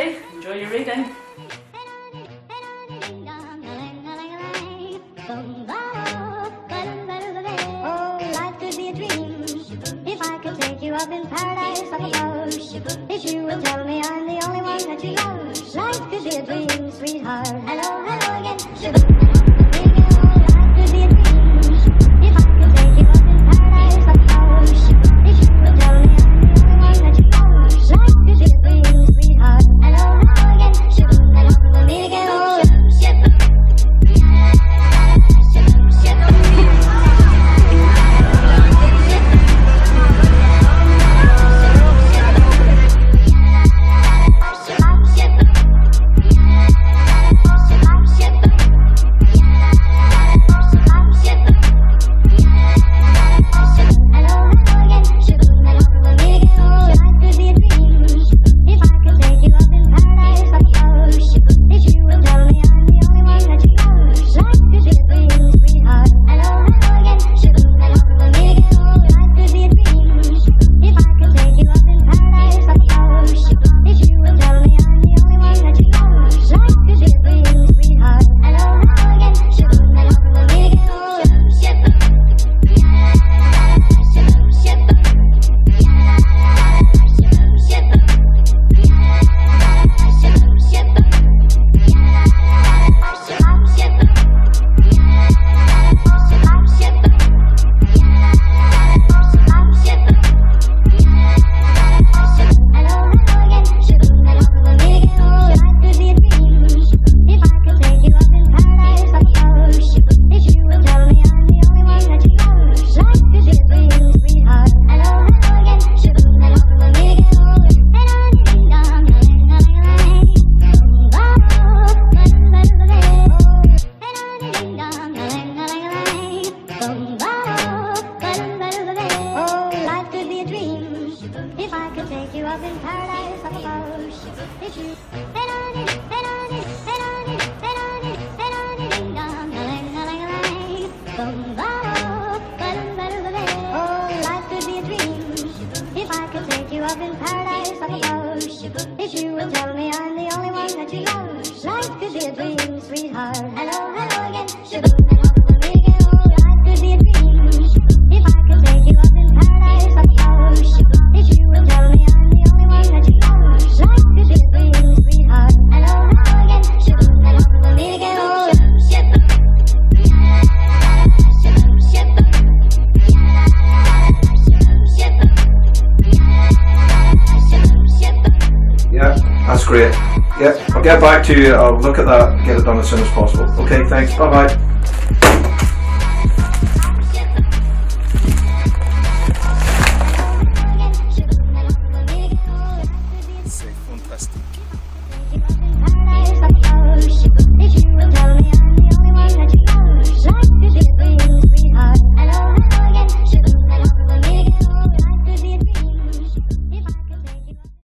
everybody. Enjoy your reading. Oh, life could be a dream if I could take you up in paradise up above. If you would tell me I'm the only one that you love. Life could be a dream, sweetheart. Hello, hello again. Life could be a dream if I could take you up in paradise up above. If you would tell me I'm the only one that you love. Life could be a dream, sweetheart. Hello, hello again. We'll meet again. If I could take you up in paradise up above, if you oh, life could be a dream. If I could take you up in paradise up above, if you would tell me I'm the only one that you love. Life could be a dream, sweetheart. Hello, hello again. Life could be a dream. If I could take you up in paradise up above, if you would tell me I'm the only one that you love. Life could be a dream, sweetheart. Hello, hello again. We'll meet again. Yeah, that's great. Yeah, I'll get back to you. I'll look at that and get it done as soon as possible. Okay, thanks. Bye-bye.